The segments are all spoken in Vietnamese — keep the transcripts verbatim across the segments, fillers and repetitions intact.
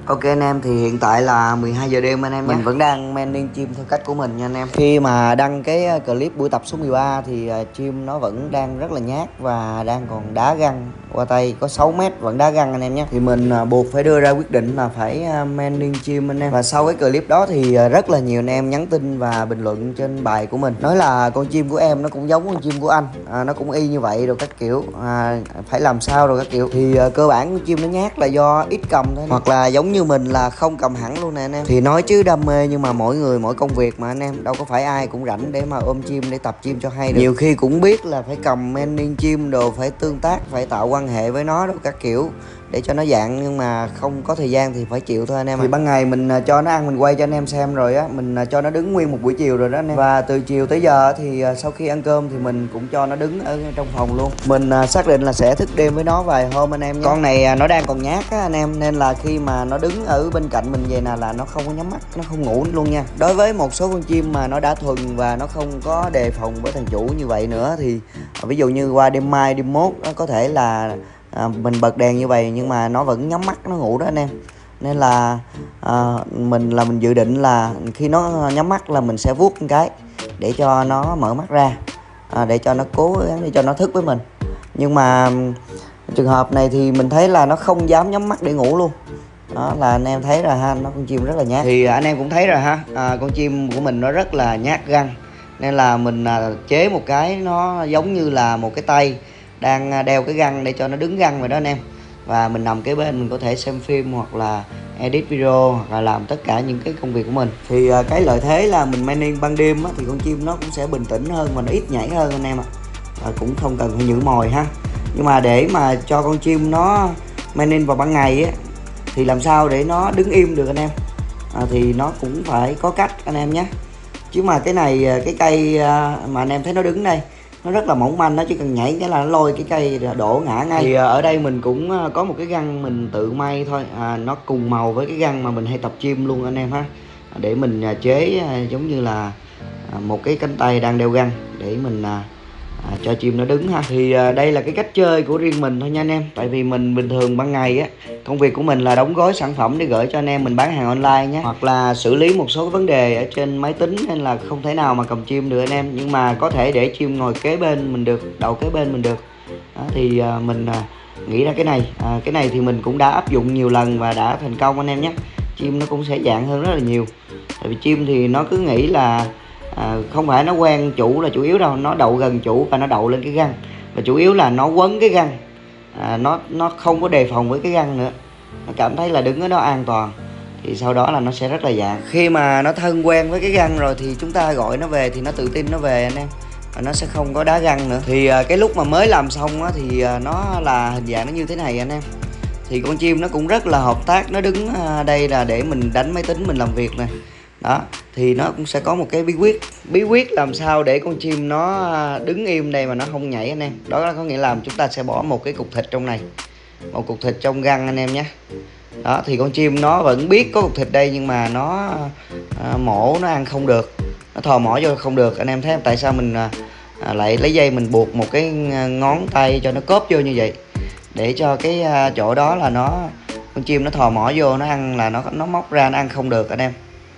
Ok anh em, thì hiện tại là mười hai giờ đêm anh em nhé. Mình vẫn đang manning chim theo cách của mình nha anh em. Khi mà đăng cái clip buổi tập số mười ba thì chim nó vẫn đang rất là nhát và đang còn đá găng qua tay có sáu mét vẫn đá găng anh em nhé. Thì mình buộc phải đưa ra quyết định là phải manning chim anh em. Và sau cái clip đó thì rất là nhiều anh em nhắn tin và bình luận trên bài của mình, nói là con chim của em nó cũng giống con chim của anh, à, nó cũng y như vậy rồi các kiểu, à, phải làm sao rồi các kiểu. Thì uh, cơ bản con chim nó nhát là do ít cầm thôi, hoặc là giống như mình là không cầm hẳn luôn nè anh em. Thì nói chứ đam mê, nhưng mà mỗi người mỗi công việc mà anh em, đâu có phải ai cũng rảnh để mà ôm chim để tập chim cho hay được. Nhiều khi cũng biết là phải cầm manning chim đồ, phải tương tác, phải tạo quan hệ với nó đâu các kiểu để cho nó dạng, nhưng mà không có thời gian thì phải chịu thôi anh em. Thì ban ngày mình cho nó ăn, mình quay cho anh em xem rồi á, mình cho nó đứng nguyên một buổi chiều rồi đó anh em. Và từ chiều tới giờ thì sau khi ăn cơm thì mình cũng cho nó đứng ở trong phòng luôn. Mình xác định là sẽ thức đêm với nó vài hôm anh em nhé. Con này nó đang còn nhát á anh em, nên là khi mà nó đứng ở bên cạnh mình vậy nè là nó không có nhắm mắt, nó không ngủ luôn nha. Đối với một số con chim mà nó đã thuần và nó không có đề phòng với thằng chủ như vậy nữa thì ví dụ như qua đêm mai đêm mốt nó có thể là À, mình bật đèn như vậy nhưng mà nó vẫn nhắm mắt nó ngủ đó anh em. Nên là à, mình là mình dự định là khi nó nhắm mắt là mình sẽ vuốt một cái để cho nó mở mắt ra, à, để cho nó cố gắng để cho nó thức với mình. Nhưng mà trường hợp này thì mình thấy là nó không dám nhắm mắt để ngủ luôn. Đó là anh em thấy rồi ha, nó con chim rất là nhát. Thì anh em cũng thấy rồi ha, à, con chim của mình nó rất là nhát găng. Nên là mình à, chế một cái nó giống như là một cái tay đang đeo cái găng để cho nó đứng găng rồi đó anh em. Và mình nằm kế bên mình có thể xem phim hoặc là edit video hoặc là làm tất cả những cái công việc của mình. Thì cái lợi thế là mình manning ban đêm á, thì con chim nó cũng sẽ bình tĩnh hơn và nó ít nhảy hơn anh em ạ. À, cũng không cần phải nhử mồi ha. Nhưng mà để mà cho con chim nó manning vào ban ngày á thì làm sao để nó đứng im được anh em, à, thì nó cũng phải có cách anh em nhé. Chứ mà cái này cái cây mà anh em thấy nó đứng đây nó rất là mỏng manh, nó chỉ cần nhảy cái là nó lôi cái cây đổ ngã ngay. Thì ở đây mình cũng có một cái găng mình tự may thôi, à, nó cùng màu với cái găng mà mình hay tập chim luôn anh em ha, để mình chế giống như là một cái cánh tay đang đeo găng để mình à, cho chim nó đứng ha. Thì à, đây là cái cách chơi của riêng mình thôi nha anh em. Tại vì mình bình thường ban ngày á, công việc của mình là đóng gói sản phẩm để gửi cho anh em mình bán hàng online nhé, hoặc là xử lý một số vấn đề ở trên máy tính, nên là không thể nào mà cầm chim được anh em. Nhưng mà có thể để chim ngồi kế bên mình được, đầu kế bên mình được. Đó, thì à, mình à, nghĩ ra cái này, à, cái này thì mình cũng đã áp dụng nhiều lần và đã thành công anh em nhé. Chim nó cũng sẽ dạng hơn rất là nhiều. Tại vì chim thì nó cứ nghĩ là À, không phải nó quen chủ là chủ yếu đâu, nó đậu gần chủ và nó đậu lên cái găng, và chủ yếu là nó quấn cái găng, à, nó nó không có đề phòng với cái găng nữa, nó cảm thấy là đứng ở đó an toàn thì sau đó là nó sẽ rất là dạng. Khi mà nó thân quen với cái găng rồi thì chúng ta gọi nó về thì nó tự tin nó về anh em, và nó sẽ không có đá găng nữa. Thì à, cái lúc mà mới làm xong á, thì à, nó là hình dạng nó như thế này anh em. Thì con chim nó cũng rất là hợp tác, nó đứng à, đây là để mình đánh máy tính mình làm việc nè. Đó, thì nó cũng sẽ có một cái bí quyết bí quyết làm sao để con chim nó đứng im đây mà nó không nhảy anh em. Đó có nghĩa là chúng ta sẽ bỏ một cái cục thịt trong này, một cục thịt trong găng anh em nhé. Đó thì con chim nó vẫn biết có cục thịt đây, nhưng mà nó à, mổ nó ăn không được, nó thò mỏ vô không được. Anh em thấy tại sao mình à, lại lấy dây mình buộc một cái ngón tay cho nó cóp vô như vậy, để cho cái à, chỗ đó là nó con chim nó thò mỏ vô nó ăn là nó nó móc ra nó ăn không được anh em.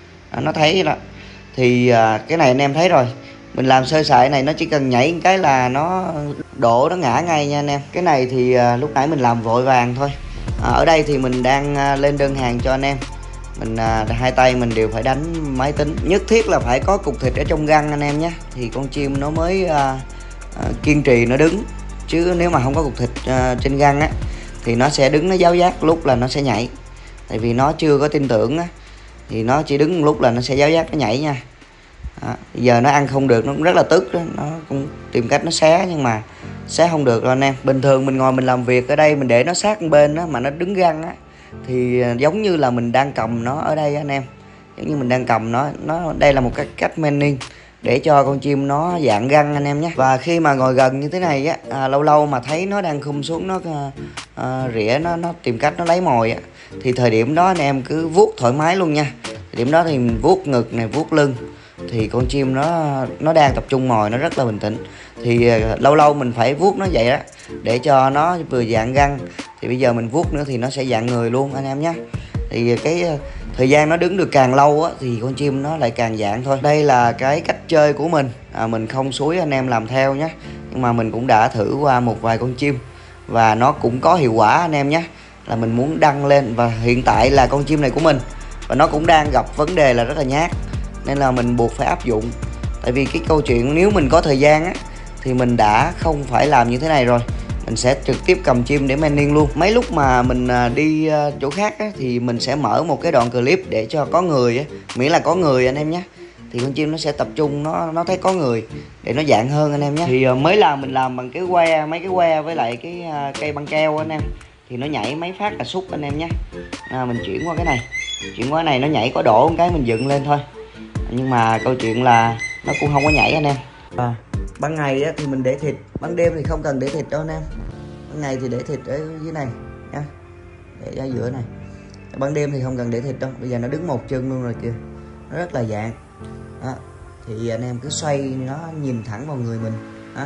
Nó thấy đó. Thì à, cái này anh em thấy rồi, mình làm sơ sài này nó chỉ cần nhảy một cái là nó đổ, nó ngã ngay nha anh em. Cái này thì à, lúc nãy mình làm vội vàng thôi. À, ở đây thì mình đang à, lên đơn hàng cho anh em, mình à, hai tay mình đều phải đánh máy tính, nhất thiết là phải có cục thịt ở trong găng anh em nhé, thì con chim nó mới à, à, kiên trì nó đứng. Chứ nếu mà không có cục thịt à, trên găng á thì nó sẽ đứng nó giáo giác, lúc là nó sẽ nhảy, tại vì nó chưa có tin tưởng á, thì nó chỉ đứng một lúc là nó sẽ giáo giác nó nhảy nha. Đó, giờ nó ăn không được nó cũng rất là tức đó. Nó cũng tìm cách nó xé nhưng mà xé không được đâu anh em. Bình thường mình ngồi mình làm việc ở đây mình để nó sát một bên đó, mà nó đứng găng á thì giống như là mình đang cầm nó ở đây anh em, giống như mình đang cầm nó. Nó đây là một cái cách manning để cho con chim nó dạng găng anh em nhé. Và khi mà ngồi gần như thế này á, à, lâu lâu mà thấy nó đang khum xuống, nó à, rỉa, nó nó tìm cách nó lấy mồi á, thì thời điểm đó anh em cứ vuốt thoải mái luôn nha. Thời điểm đó thì mình vuốt ngực này, vuốt lưng, thì con chim nó nó đang tập trung mồi, nó rất là bình tĩnh. Thì à, lâu lâu mình phải vuốt nó vậy đó, để cho nó vừa dạng găng. Thì bây giờ mình vuốt nữa thì nó sẽ dạng người luôn anh em nhé. Thì cái thời gian nó đứng được càng lâu á thì con chim nó lại càng dạng thôi. Đây là cái cách chơi của mình, à, mình không xúi anh em làm theo nhé, nhưng mà mình cũng đã thử qua một vài con chim và nó cũng có hiệu quả anh em nhé. Là mình muốn đăng lên, và hiện tại là con chim này của mình và nó cũng đang gặp vấn đề là rất là nhát, nên là mình buộc phải áp dụng. Tại vì cái câu chuyện nếu mình có thời gian á thì mình đã không phải làm như thế này rồi, mình sẽ trực tiếp cầm chim để manning luôn. Mấy lúc mà mình đi chỗ khác á, thì mình sẽ mở một cái đoạn clip để cho có người á, miễn là có người anh em nhé, thì con chim nó sẽ tập trung, nó nó thấy có người để nó dạng hơn anh em nhé. Thì mới làm mình làm bằng cái que, mấy cái que với lại cái cây băng keo anh em, thì nó nhảy mấy phát là xúc anh em nhé. À, mình chuyển qua cái này, chuyển qua cái này nó nhảy có đổ một cái mình dựng lên thôi, nhưng mà câu chuyện là nó cũng không có nhảy anh em. À, ban ngày á, thì mình để thịt, ban đêm thì không cần để thịt đâu anh em. Ban ngày thì để thịt ở dưới này nha, để ra giữa này. Ban đêm thì không cần để thịt đâu, bây giờ nó đứng một chân luôn rồi kìa, nó rất là dạng. Đó. Thì anh em cứ xoay nó nhìn thẳng vào người mình. Đó.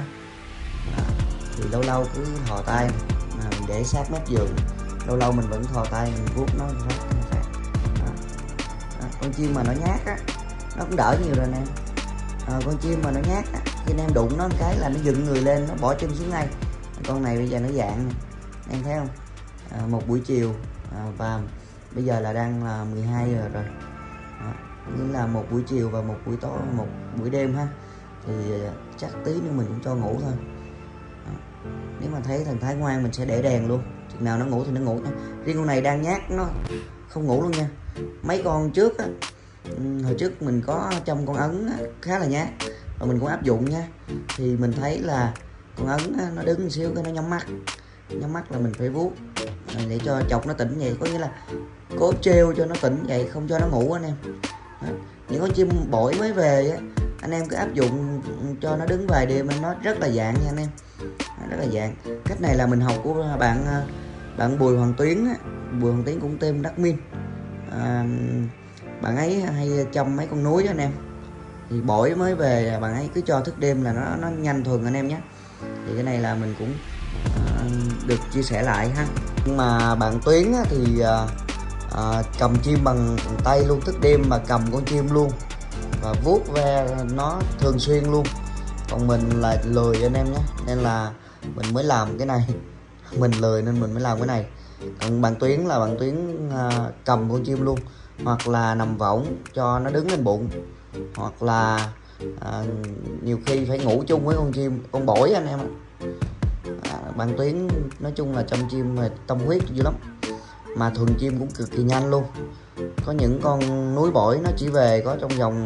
Đó. Thì lâu lâu cứ thò tay à, mình để sát mép giường, lâu lâu mình vẫn thò tay mình vuốt nó phát. Đó. Đó. Con chim mà nó nhát á nó cũng đỡ nhiều rồi nè. À, con chim mà nó nhát á, khi anh em đụng nó một cái là nó dựng người lên, nó bỏ chân xuống ngay. Con này bây giờ nó dạng nè, em thấy không? À, một buổi chiều à, và bây giờ là đang là mười hai giờ rồi. Đó. Nghĩa là một buổi chiều và một buổi tối, một buổi đêm ha, thì chắc tí nữa mình cũng cho ngủ thôi. Đó. Nếu mà thấy thần thái ngoan mình sẽ để đèn luôn, chừng nào nó ngủ thì nó ngủ nha. Riêng con này đang nhát nó không ngủ luôn nha. Mấy con trước á, hồi trước mình có trong con ấn á, khá là nhát và mình cũng áp dụng nha, thì mình thấy là con ấn á, nó đứng một xíu cái nó nhắm mắt, nhắm mắt là mình phải vuốt để cho chọc nó tỉnh vậy, có nghĩa là cố trêu cho nó tỉnh vậy, không cho nó ngủ anh em. Đó. Những con chim bổi mới về á, anh em cứ áp dụng cho nó đứng vài đêm nó rất là dạng nha anh em, rất là dạng. Cách này là mình học của bạn bạn Bùi Hoàng Tuyến á. Bùi Hoàng Tuyến cũng tên Đắc Minh, à, bạn ấy hay chăm mấy con núi đó anh em, thì bổi mới về bạn ấy cứ cho thức đêm là nó nó nhanh thuần anh em nhé. Thì cái này là mình cũng uh, được chia sẻ lại ha. Nhưng mà bạn Tuyến á, thì uh, uh, cầm chim bằng, bằng tay luôn, thức đêm mà cầm con chim luôn và vuốt ve nó thường xuyên luôn. Còn mình là lười anh em nhé, nên là mình mới làm cái này. Mình lười nên mình mới làm cái này. Còn bạn Tuyến là bạn Tuyến uh, cầm con chim luôn, hoặc là nằm võng cho nó đứng lên bụng, hoặc là à, nhiều khi phải ngủ chung với con chim, con bổi anh em ạ. À, bạn Tuyến nói chung là chăm chim tâm huyết dữ lắm, mà thuần chim cũng cực kỳ nhanh luôn. Có những con núi bổi nó chỉ về có trong vòng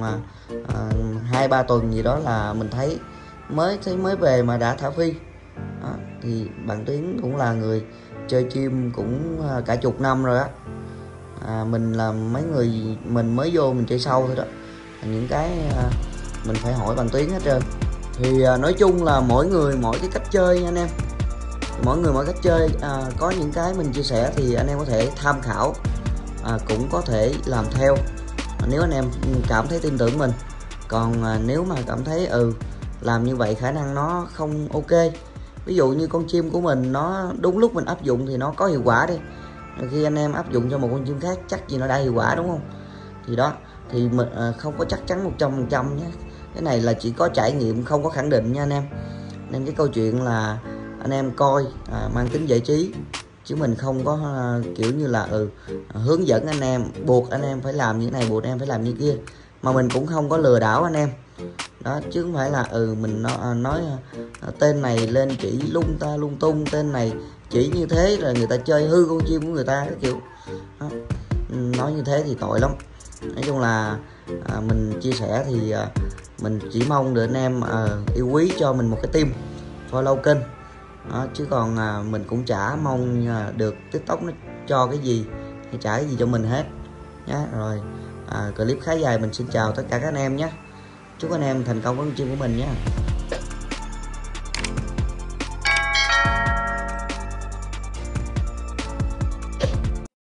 hai ba tuần gì đó là mình thấy mới thấy mới về mà đã thả phi. Đó, thì bạn Tuyến cũng là người chơi chim cũng cả chục năm rồi á. À, mình là mấy người mình mới vô mình chơi sâu thôi đó, những cái à, mình phải hỏi bạn Tuyến hết trơn. Thì à, nói chung là mỗi người mỗi cái cách chơi nha anh em, mỗi người mỗi cách chơi. À, có những cái mình chia sẻ thì anh em có thể tham khảo, à, cũng có thể làm theo à, nếu anh em cảm thấy tin tưởng mình. Còn à, nếu mà cảm thấy ừ làm như vậy khả năng nó không ok, ví dụ như con chim của mình nó đúng lúc mình áp dụng thì nó có hiệu quả đi, khi anh em áp dụng cho một con chim khác chắc gì nó đã hiệu quả, đúng không? Thì đó, thì mình à, không có chắc chắn một trăm phần trăm nhé. Cái này là chỉ có trải nghiệm, không có khẳng định nha anh em. Nên cái câu chuyện là anh em coi à, mang tính giải trí, chứ mình không có à, kiểu như là ừ hướng dẫn anh em, buộc anh em phải làm như thế này, buộc anh em phải làm như kia. Mà mình cũng không có lừa đảo anh em. Đó, chứ không phải là ừ mình nói, nói à, tên này lên chỉ lung ta lung tung, tên này chỉ như thế rồi người ta chơi hư con chim của người ta, cái kiểu đó. Nói như thế thì tội lắm. Nói chung là à, mình chia sẻ thì à, mình chỉ mong được anh em à, yêu quý cho mình một cái tim follow kênh đó, chứ còn à, mình cũng chả mong à, được TikTok nó cho cái gì hay trả cái gì cho mình hết nhé. Rồi à, clip khá dài, mình xin chào tất cả các anh em nhé, chúc anh em thành công với con chim của mình nhé.